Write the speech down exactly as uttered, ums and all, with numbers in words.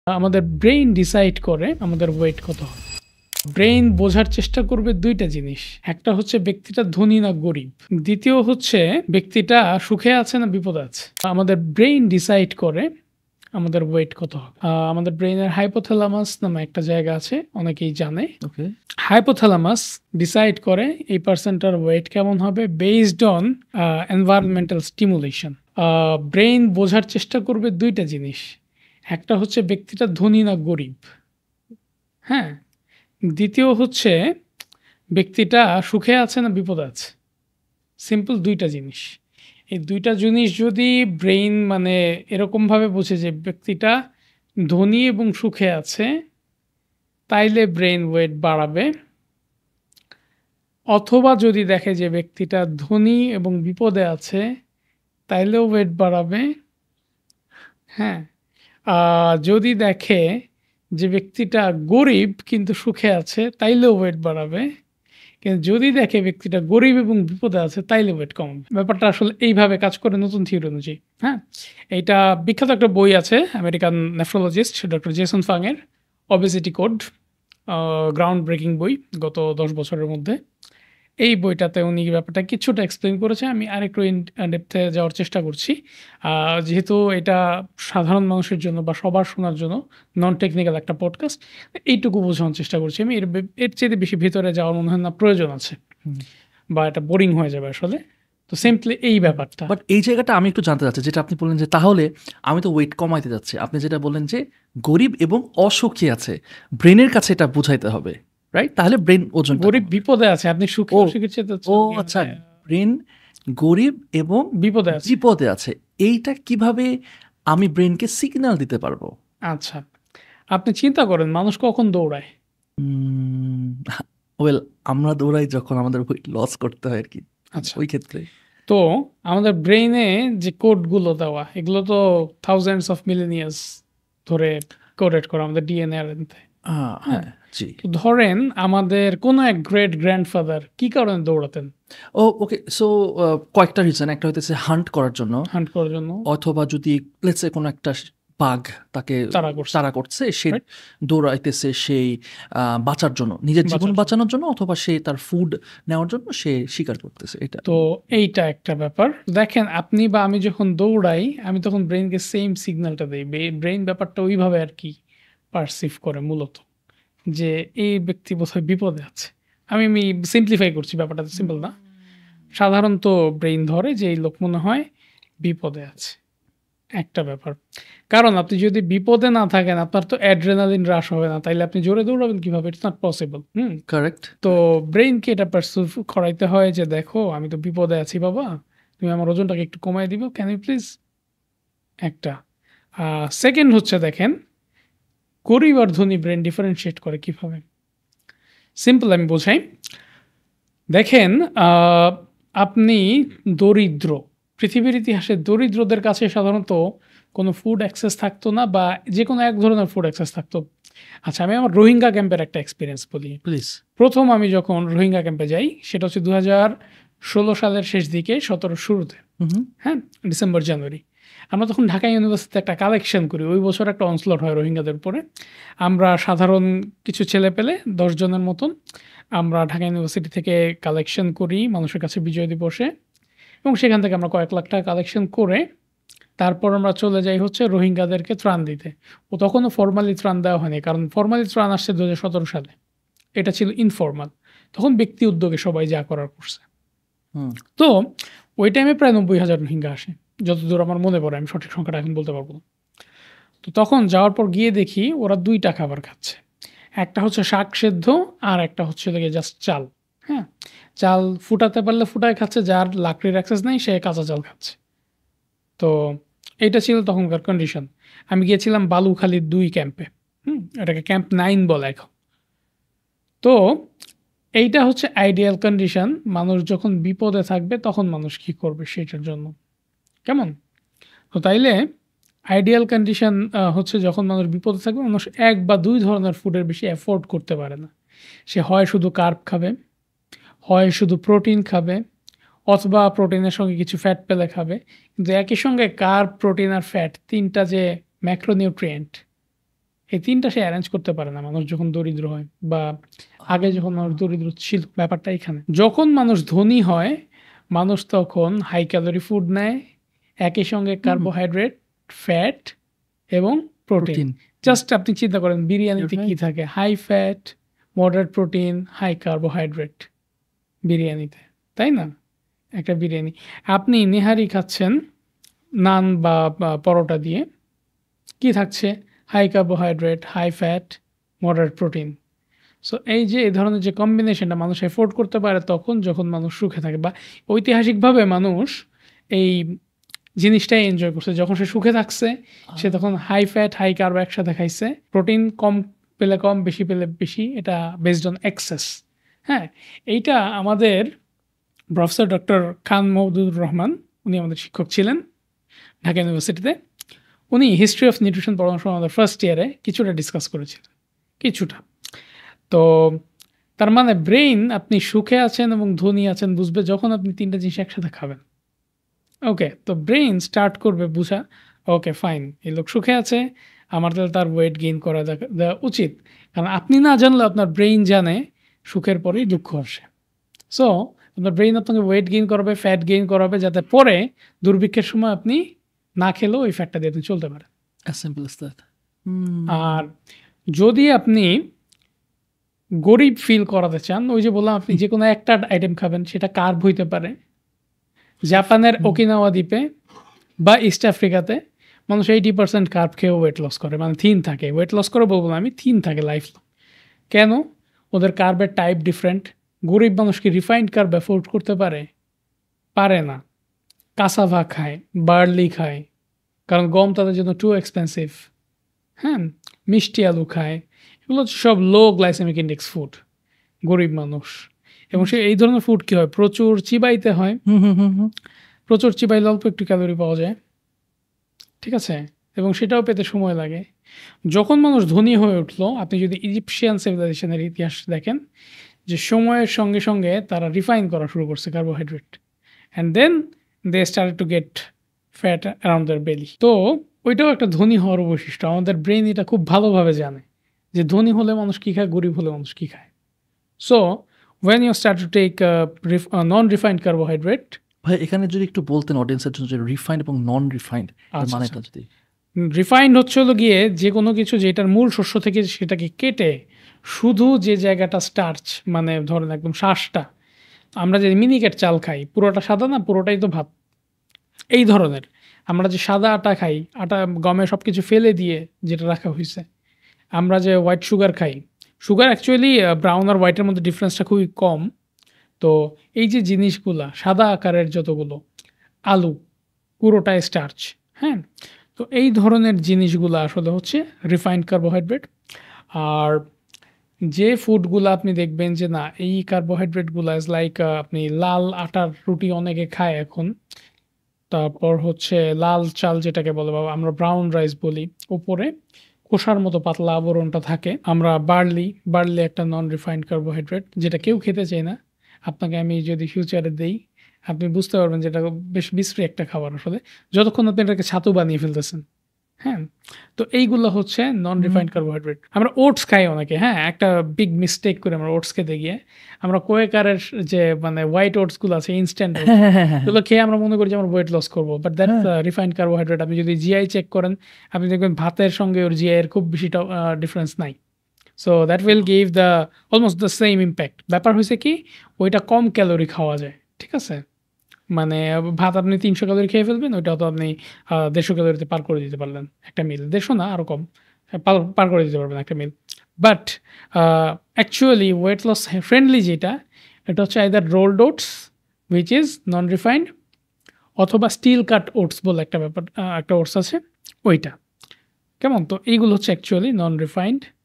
আমাদের brain decide করে আমাদের ওয়েট কত হবে। ব্রেইন বোঝার চেষ্টা করবে দুইটা জিনিস, একটা হচ্ছে ব্যক্তিটা ধনী না গরিব, দ্বিতীয় হচ্ছে ব্যক্তিটা সুখে আছে না বিপদে আছে। আমাদের ব্রেইন ডিসাইড করে আমাদের ওয়েট কত হবে। আহ, আমাদের ব্রেইনের হাইপোথ্যালামাস নামে একটা জায়গা আছে, অনেকেই জানে। ওকে হাইপোথ্যালামাস ডিসাইড করে এই পার্সনটার ওয়েট কেমন হবে based on environmental stimulation. Brain বোঝার চেষ্টা করবে দুইটা জিনিস, একটা হচ্ছে ব্যক্তিটা ধনী না গরিব, হ্যাঁ, দ্বিতীয় হচ্ছে ব্যক্তিটা সুখে আছে না বিপদে আছে। সিম্পল দুইটা জিনিস। এই দুইটা জিনিস যদি ব্রেইন মানে এরকমভাবে বোঝে যে ব্যক্তিটা ধনী এবং সুখে আছে, তাইলে ব্রেইন ওয়েট বাড়াবে। অথবা যদি দেখে যে ব্যক্তিটা ধনী এবং বিপদে আছে, তাইলেও ওয়েট বাড়াবে। হ্যাঁ, আহ, যদি দেখে যে ব্যক্তিটা গরিব কিন্তু সুখে আছে, তাইলেও ওয়েট বাড়াবে। কিন্তু যদি দেখে ব্যক্তিটা গরিব এবং বিপদে আছে, তাইলে ওয়েট কমাবে। ব্যাপারটা আসলে এইভাবে কাজ করে নতুন থিওরি অনুযায়ী। হ্যাঁ, এইটা বিখ্যাত একটা বই আছে আমেরিকান নেফ্রোলজিস্ট ডক্টর জেসন ফাংয়ের, অবেসিটি কোড, গ্রাউন্ড ব্রেকিং বই গত দশ বছরের মধ্যে। এই বইটাতে উনি ব্যাপারটা কিছুটা এক্সপ্লেন করেছে, আমি আরেকটু ইন ডেপথে যাওয়ার চেষ্টা করছি। আহ, যেহেতু এটা সাধারণ মানুষের জন্য বা সবার শোনার জন্য নন টেকনিক্যাল একটা পডকাস্ট, এইটুকু বোঝানোর চেষ্টা করছি আমি। এর বে- এর চেয়ে বেশি ভিতরে যাওয়ার মনে হয় না প্রয়োজন আছে, বা এটা বোরিং হয়ে যাবে আসলে। তো সিম্পলি এই ব্যাপারটা। বাট এই জায়গাটা আমি একটু জানতে চাচ্ছি, যেটা আপনি বললেন যে তাহলে আমি তো ওয়েট কমাইতে যাচ্ছি, আপনি যেটা বললেন যে গরিব এবং অসুখী আছে, ব্রেনের কাছে এটা বুঝাইতে হবে, রাইট? তাহলে ব্রেন ওজন গরিব বিপদে আছে, আপনি সুখী ও অসুখীর চেয়ে তো ও আচ্ছা, ব্রেন গরিব এবং বিপদে আছে। বিপদে আছে, এইটা কিভাবে আমি ব্রেনকে সিগন্যাল দিতে পারবো? আচ্ছা, আপনি চিন্তা করেন মানুষ কখন দৌড়ায়? ওয়েল, আমরা দৌড়াই যখন আমাদের ওয়েট লস করতে হয় আর কি, আচ্ছা, ওই ক্ষেত্রে। তো আমাদের ব্রেইনে যে কোডগুলো দেওয়া, এগুলো তো থাউজেন্ডস অফ মিলিনিয়ার্স ধরে কোডেড করা আমাদের ডিএনএ আর এনতে। আহ, হ্যাঁ, জি। তো ধরেন আমাদের কোনো এক গ্রেট গ্র্যান্ডফাদার কি কারণে দৌড়াতেন? ও ওকে, সো কয়েকটা রিজন, একটা হইতেছে হান্ট করার জন্য, হান্ট করার জন্য, অথবা যদি লেটসে কোনো একটা বাঘ তাকে তাড়া করছে। তাড়া করছে, সে Right? দৌড়াইতেছে সেই আহ, বাঁচার জন্য, নিজের জীবন বাঁচার জন্য। বাঁচানোর জন্য, অথবা সে তার ফুড নেওয়ার জন্য সে শিকার করতেছে এটা। তো এইটা একটা ব্যাপার। দেখেন আপনি বা আমি যখন দৌড়াই, আমি তখন ব্রেইনকে সেম সিগন্যালটা দেই। ব্রেইন ব্যাপারটা ওইভাবে আর কি পারসিভ করে মূলত, যে এই ব্যক্তি বোধহয় বিপদে আছে। আমি আমি সিম্পলিফাই করছি, ব্যাপারটা তো সিম্পল না। সাধারণত ব্রেইন ধরে যে এই লোক মনে হয় বিপদে আছে, একটা ব্যাপার। কারণ আপনি যদি বিপদে না থাকেন, আপনার তো অ্যাড্রেনালিন হ্রাস হবে না, তাইলে আপনি জোরে দৌড়াবেন কিভাবে? It's not possible. Hmm, correct. তো ব্রেইনকে এটা পারসিভ করাইতে হয় যে দেখো আমি তো বিপদে আছি বাবা, তুমি আমার ওজনটাকে একটু কমাই দিবে, ক্যান ইউ প্লিজ। একটা সেকেন্ড হচ্ছে, দেখেন গরিব আর ধনী ব্রেন ডিফারেন্সিয়েট করে কিভাবে। সিম্পল আমি বোঝাই। দেখেন আহ, আপনি দরিদ্র, পৃথিবীর ইতিহাসে দরিদ্রদের কাছে সাধারণত কোনো ফুড অ্যাক্সেস থাকতো না, বা যে কোনো এক ধরনের ফুড অ্যাক্সেস থাকতো। আচ্ছা, আমি আমার রোহিঙ্গা ক্যাম্পের একটা এক্সপিরিয়েন্স বলি। প্লিজ। প্রথম আমি যখন রোহিঙ্গা ক্যাম্পে যাই, সেটা হচ্ছে দু হাজার ষোলো সালের শেষ দিকে, সতেরো শুরুতে, হ্যাঁ, ডিসেম্বর জানুয়ারি। আমরা তখন ঢাকা ইউনিভার্সিটিতে একটা কালেকশন করি, ওই বছর একটা অনস্লট হয় রোহিঙ্গাদের উপরে। আমরা সাধারণ কিছু ছেলে পেলে দশ জনের মতন আমরা ঢাকা ইউনিভার্সিটি থেকে কালেকশন করি মানুষের কাছে বিজয় দিবসে, এবং সেখান থেকে আমরা কয়েক লাখ টাকা কালেকশন করে তারপর আমরা চলে যাই হচ্ছে রোহিঙ্গাদেরকে ত্রাণ দিতে। ও তখনও ফর্মালি ত্রাণ দেওয়া হয়নি, কারণ ফর্মালি ত্রাণ আসছে দু হাজার সতেরো সালে, এটা ছিল ইনফর্মাল। তখন ব্যক্তি উদ্যোগে সবাই যা করার করছে। তো ওই টাইমে প্রায় নব্বই হাজার রোহিঙ্গা আসে, যতদূর আমার মনে পড়ে, আমি সঠিক সংখ্যাটা এখন বলতে পারবো না। তো তখন যাওয়ার পর গিয়ে দেখি ওরা দুইটা খাবার খাচ্ছে, একটা হচ্ছে শাক সেদ্ধ, আর একটা হচ্ছে জাস্ট চাল। হ্যাঁ, চাল ফুটাতে পারলে ফুটায় খাচ্ছে, যার লাকড়ির অ্যাক্সেস নেই সে কাঁচা চাল খাচ্ছে। তো এইটা ছিল তখনকার কন্ডিশন। আমি গিয়েছিলাম বালুখালীর দুই ক্যাম্পে, হুম, এটাকে ক্যাম্প নাইন বলে এখন। তো এইটা হচ্ছে আইডিয়াল কন্ডিশন, মানুষ যখন বিপদে থাকবে তখন মানুষ কি করবে সেটার জন্য, কেমন? তো তাইলে আইডিয়াল কন্ডিশন হচ্ছে যখন মানুষ বিপদে থাকবে, মানুষ এক বা দুই ধরনের ফুডের বেশি অ্যাফোর্ড করতে পারে না। সে হয় শুধু কার্ব খাবে, হয় শুধু প্রোটিন খাবে, অথবা প্রোটিনের সঙ্গে কিছু ফ্যাট পেলে খাবে। কিন্তু একই সঙ্গে কার্ব, প্রোটিন আর ফ্যাট তিনটা যে ম্যাক্রোনিউট্রিয়েন্ট, এই তিনটা সে অ্যারেঞ্জ করতে পারে না মানুষ যখন দরিদ্র হয়, বা আগে যখন মানুষ দরিদ্র ছিল। ব্যাপারটা এখানে যখন মানুষ ধনী হয়, মানুষ তখন হাই ক্যালোরি ফুড নেয়, একই সঙ্গে কার্বোহাইড্রেট, ফ্যাট এবং প্রোটিন। প্রোটিন। জাস্ট আপনি চিন্তা করেন বিরিয়ানিতে You're কি right. থাকে, high fat, moderate protein, high carbohydrate বিরিয়ানিতে, তাই না? একটা বিরিয়ানি আপনি নেহারি খাচ্ছেন নান বা বা পরোটা দিয়ে, কি থাকছে? High carbohydrate, high fat, moderate protein. So এই যে এই ধরনের যে কম্বিনেশনটা মানুষ এফোর্ড করতে পারে তখন যখন মানুষ সুখে থাকে, বা ঐতিহাসিকভাবে মানুষ এই জিনিসটাই এনজয় করছে। যখন সে সুখে থাকছে সে তখন হাই ফ্যাট, হাই কার্ব একসাথে খাইছে, প্রোটিন কম পেলে কম, বেশি পেলে বেশি, এটা বেসড অন এক্সেস। হ্যাঁ, এইটা আমাদের প্রফেসর ডক্টর খান মওদুদুর রহমান, উনি আমাদের শিক্ষক ছিলেন ঢাকা ইউনিভার্সিটিতে। উনি হিস্ট্রি অফ নিউট্রিশন পড়ানোর সময় আমাদের ফার্স্ট ইয়ারে কিছুটা ডিসকাস করেছিলেন, কিছুটা। তো তার মানে ব্রেইন আপনি সুখে আছেন এবং ধনী আছেন বুঝবে যখন আপনি তিনটা জিনিস একসাথে খাবেন। ওকে, তো ব্রেইন স্টার্ট করবে বুঝা, ওকে ফাইন, এই লোক সুখে আছে, আমার তাহলে তার ওয়েট গেইন করা দেখা- দেওয়া উচিত। কারণ আপনি না জানলে আপনার ব্রেইন জানে সুখের পরেই দুঃখ আসে। সো আপনার ব্রেইন আপনাকে ওয়েট গেইন করাবে, ফ্যাট গেইন করাবে, যাতে পরে দুর্ভিক্ষের সময় আপনি না খেলেও ওই ফ্যাটটা দিয়ে আপনি চলতে পারেন। As simple as that. আর যদি আপনি গরিব ফিল করাতে চান, ওই যে বললাম আপনি যে কোনো একটা আইটেম খাবেন, সেটা কার্ব হইতে পারে। জাপানের ওকিনাওয়া দ্বীপে বা ইস্ট আফ্রিকাতে মানুষ এইটি পার্সেন্ট কার্ব খেয়েও ওয়েট লস করে, মানে থিন থাকে। ওয়েট লস করে বলবো না আমি, থিন থাকে লাইফ। কেন? ওদের কার্বের টাইপ ডিফারেন্ট। গরিব মানুষ কি রিফাইন্ড কার্ব অ্যাফোর্ড করতে পারে? পারে না। কাসাভা খায়, বার্লি খায়, কারণ গম তাদের জন্য টু এক্সপেন্সিভ। হ্যাঁ, মিষ্টি আলু খায়, এগুলো হচ্ছে সব লো গ্লাইসেমিক ইন্ডেক্স ফুড, গরিব মানুষ। এবং সে এই ধরনের ফুড কী হয়, প্রচুর চিবাইতে হয়, প্রচুর চিবাইলে অল্প একটু ক্যালোরি পাওয়া যায়, ঠিক আছে, এবং সেটাও পেতে সময় লাগে। যখন মানুষ ধনী হয়ে উঠলো, আপনি যদি ইজিপশিয়ান সিভিলাইজেশনের ইতিহাস দেখেন, যে সময়ের সঙ্গে সঙ্গে তারা রিফাইন করা শুরু করছে carbohydrate, and then they start to get fat around their belly. তো ওইটাও একটা ধনী হওয়ার বৈশিষ্ট্য। আমাদের ব্রেন এটা খুব ভালোভাবে জানে যে ধনী হলে মানুষ কী খায়, গরিব হলে মানুষ কী খায়। So when you start to take non refined carbohydrate. ভাই এখানে যদি একটু বলতেন অডিয়েন্সের জন্য, যে রিফাইন্ড এবং নন রিফাইন্ড আচ্ছা, মানেটা যদি। রিফাইন্ড হচ্ছে হলো গিয়ে যে কোনো কিছু যেটার মূল শস্য থেকে সেটাকে কেটে শুধু যে জায়গাটা স্টার্চ, মানে ধরেন একদম শ্বাসটা, আমরা যে মিনিকেট চাল খাই পুরোটা সাদা না, পুরোটাই তো ভাত, এই ধরনের। আমরা যে সাদা আটা খাই, আটা গমে সব কিছু ফেলে দিয়ে যেটা রাখা হয়েছে। আমরা যে হোয়াইট সুগার খাই, সুগার অ্যাকচুয়ালি ব্রাউন আর হোয়াইটের মধ্যে ডিফারেন্সটা খুবই কম। তো এই যে জিনিসগুলা সাদা আকারের যতগুলো, আলু পুরোটাই স্টার্চ। হ্যাঁ, তো এই ধরনের জিনিসগুলো আসলে হচ্ছে রিফাইন্ড কার্বোহাইড্রেট। আর যে ফুডগুলো আপনি দেখবেন যে না, এই কার্বোহাইড্রেটগুলো ইজ লাইক, আপনি লাল আটার রুটি অনেকে খায় এখন, তারপর হচ্ছে লাল চাল যেটাকে বলে, বাবা আমরা ব্রাউন রাইস বলি, উপরে কোষার মতো পাতলা আবরণটা থাকে। আমরা বার্লি, বার্লি একটা নন রিফাইন্ড কার্বোহাইড্রেট, যেটা কেউ খেতে চায় না। আপনাকে আমি যদি ফিউচারে দেই, আপনি বুঝতে পারবেন যে এটা বেশ বিশ্রী একটা খাবার আসলে, যতক্ষণ আপনি এটাকে ছাতু বানিয়ে ফেলতেছেন। হ্যাঁ, তো এইগুলো হচ্ছে নন রিফাইন্ড কার্বোহাইড্রেট। আমরা ওটস খাই অনেকে, হ্যাঁ, একটা বিগ মিস্টেক করে আমরা ওটস খেতে গিয়ে আমরা কোয়েকারের যে মানে হোয়াইট ওটসগুলো আছে, ইনস্ট্যান্ট এগুলো খেয়ে আমরা মনে করি যে আমরা ওয়েট লস করবো, বাট দ্যাট রিফাইন্ড কার্বোহাইড্রেট। আপনি যদি জিআই চেক করেন, আপনি দেখবেন ভাতের সঙ্গে ওর জিআই এর খুব বেশি ডিফারেন্স নাই। So that will give the almost the same impact. ব্যাপার হয়েছে কি, ওইটা কম ক্যালোরি খাওয়া যায়, ঠিক আছে। মানে ভাত আপনি তিনশো ক্যালোরি খেয়ে ফেলবেন, ওইটা তো আপনি দেড়শো ক্যালোরিতে পার করে দিতে পারলেন একটা মিল, দেড়শো না আরও কম পার করে দিতে পারবেন একটা meal. But actually weight loss friendly যেটা, এটা হচ্ছে either rolled oats which is non refined, অথবা স্টিল কাট ওটস বলে একটা ব্যাপার, একটা ওটস আছে ওইটা, কেমন। তো এইগুলো হচ্ছে অ্যাকচুয়ালি নন রিফাইন্ড